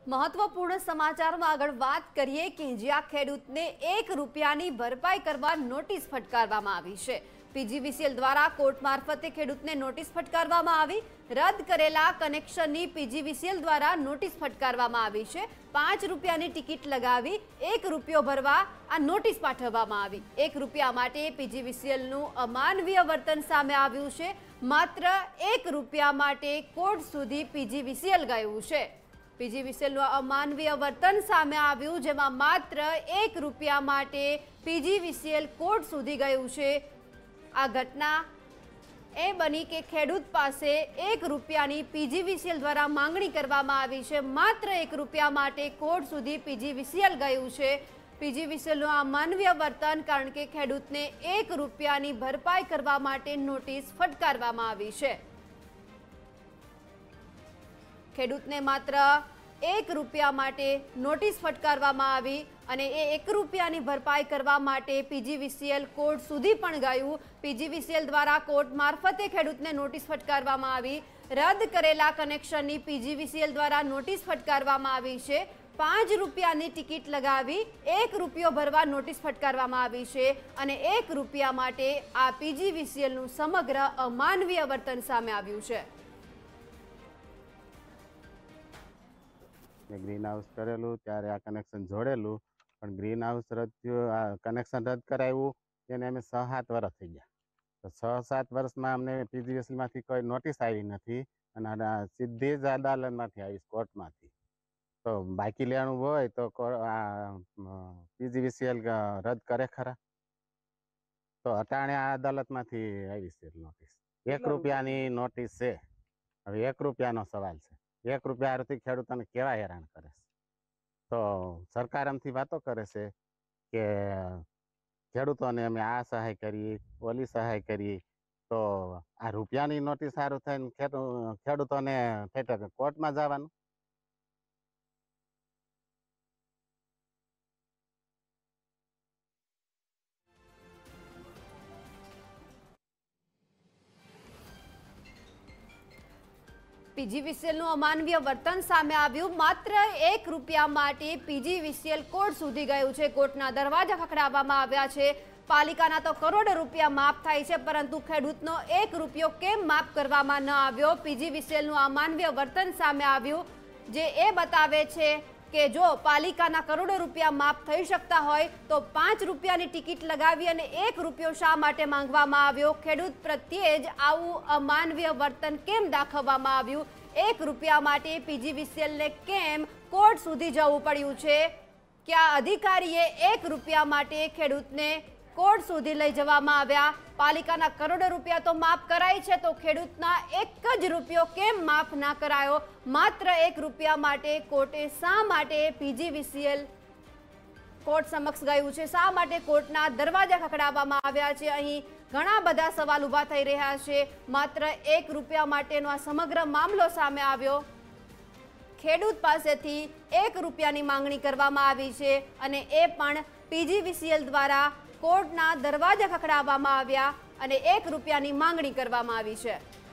મહત્વપૂર્ણ સમાચારમાં આગળ વાત કરીએ કે જ્યાં ખેડૂતને 1 રૂપિયાની ભરપાઈ કરવા નોટિસ ફટકારવામાં આવી છે। પીજીવીસીએલ દ્વારા કોર્ટ મારફતે ખેડૂતને નોટિસ ફટકારવામાં આવી। રદ કરેલા કનેક્શનની પીજીવીસીએલ દ્વારા નોટિસ ફટકારવામાં આવી છે। 5 રૂપિયાની ટિકિટ લગાવી 1 રૂપિયો ભરવા આ નોટિસ પાઠવવામાં આવી। 1 રૂપિયા માટે પીજીવીસીએલનું અમાનવીય વર્તન સામે આવ્યું છે। માત્ર 1 રૂપિયા માટે કોર્ટ સુધી પીજીવીસીએલ ગયું છે। પીજીવીસીએલનું અમાનવીય વર્તન સામે આવ્યું, જેમાં માત્ર 1 રૂપિયા માટે પીજીવીસીએલ કોર્ટ સુધી ગયું છે। આ ઘટના એ બની કે ખેડૂત પાસે 1 રૂપિયાની પીજીવીસીએલ દ્વારા માંગણી કરવામાં આવી છે। માત્ર 1 રૂપિયા માટે કોર્ટ સુધી પીજીવીસીએલ ગયું છે। પીજીવીસીએલનું અમાનવીય વર્તન કારણ કે ખેડૂતને 1 રૂપિયાની ભરપાઈ કરવા માટે નોટિસ ફટકારવામાં આવી છે। ખેડૂતને માત્ર 1 રૂપિયા માટે નોટિસ ફટકારવામાં આવી અને એ 1 રૂપિયાની ભરપાઈ કરવા માટે પીજીવીસીએલ કોર્ટ સુધી પણ ગયું। પીજીવીસીએલ દ્વારા કોર્ટ મારફતે ખેડૂતને નોટિસ ફટકારવામાં આવી। રદ કરેલા કનેક્શનની પીજીવીસીએલ દ્વારા નોટિસ ફટકારવામાં આવી છે। 5 રૂપિયાની ટિકિટ લગાવી 1 રૂપિયો ભરવા નોટિસ ફટકારવામાં આવી છે અને 1 રૂપિયા માટે આ પીજીવીસીએલનું સમગ્ર અમાનવીય વર્તન સામે આવ્યું છે। ગ્રીન હાઉસ કરેલું ત્યારે આ કનેક્શન જોડેલું, પણ ગ્રીન હાઉસ રદ થયું, આ કનેક્શન રદ કરાવ્યું એને અમે 6-7 વર્ષ થઈ ગયા। તો 6-7 વર્ષમાં અમને પીજીવીસીએલમાંથી કોઈ નોટિસ આવી નથી અને સીધી જ અદાલતમાંથી આવી, કોર્ટમાંથી। તો બાકી લેવાનું હોય તો પીજીવીસીએલ રદ કરે ખરા? તો અટાણે આ અદાલતમાંથી આવી છે નોટિસ। 1 રૂપિયાની નોટિસ છે। હવે 1 રૂપિયાનો સવાલ છે। 1 રૂપિયાથી ખેડૂતોને કેવા હેરાન કરે છે। તો સરકાર આમથી વાતો કરે છે કે ખેડૂતોને અમે આ સહાય કરી, ઓલી સહાય કરી, તો આ રૂપિયાની નોટિસ સારું થઈને ખેડૂતોને કોર્ટમાં જવાનું। પીજીવીસીએલનું અમાનવીય વર્તન સામે આવ્યું। માત્ર 1 રૂપિયા માટે પીજીવીસીએલ કોર્ટ સુધી ગયું છે। કોર્ટના દરવાજા ખખડાવવામાં આવ્યા છે। પાલિકાના તો કરોડો રૂપિયા માફ થાય છે, પરંતુ ખેડૂતનો 1 રૂપિયો કેમ માફ કરવામાં ન આવ્યો? પીજીવીસીએલનું અમાનવીય વર્તન સામે આવ્યું, જે એ બતાવે છે કે જો પાલિકાના કરોડો રૂપિયા માફ થઈ શકતા હોય તો 5 રૂપિયાની ટિકિટ લગાવી અને 1 રૂપિયો શા માટે માંગવામાં આવ્યો? ખેડૂત પ્રત્યે જ આવું અમાનવીય વર્તન કેમ દાખવવામાં આવ્યું? 1 રૂપિયા માટે પીજીવીસીએલને કેમ કોર્ટ સુધી જવું પડ્યું છે? ક્યાં અધિકારીએ 1 રૂપિયા માટે ખેડૂતને કોર્ટ સુધી લઈ જવામાં આવ્યા? પાલિકાના કરોડો રૂપિયા તો માફ કરાય છે, તો ખેડૂતના 1 જ રૂપિયો કેમ માફ ના કરાયો? માત્ર 1 રૂપિયા માટે કોર્ટે શા માટે પીજીવીસીએલ કોર્ટ સમક્ષ ગયું છે? શા માટે કોર્ટના દરવાજા ખખડાવવામાં આવ્યા છે? અહીં ઘણા બધા સવાલ ઊભા થઈ રહ્યા છે। માત્ર 1 રૂપિયા માટેનો આ સમગ્ર મામલો સામે આવ્યો। ખેડૂત પાસેથી 1 રૂપિયાની માંગણી કરવામાં આવી છે અને એ પણ પીજીવીસીએલ દ્વારા કોર્ટના દરવાજા ખખડાવવામાં આવ્યા અને 1 રૂપિયાની માંગણી કરવામાં આવી છે।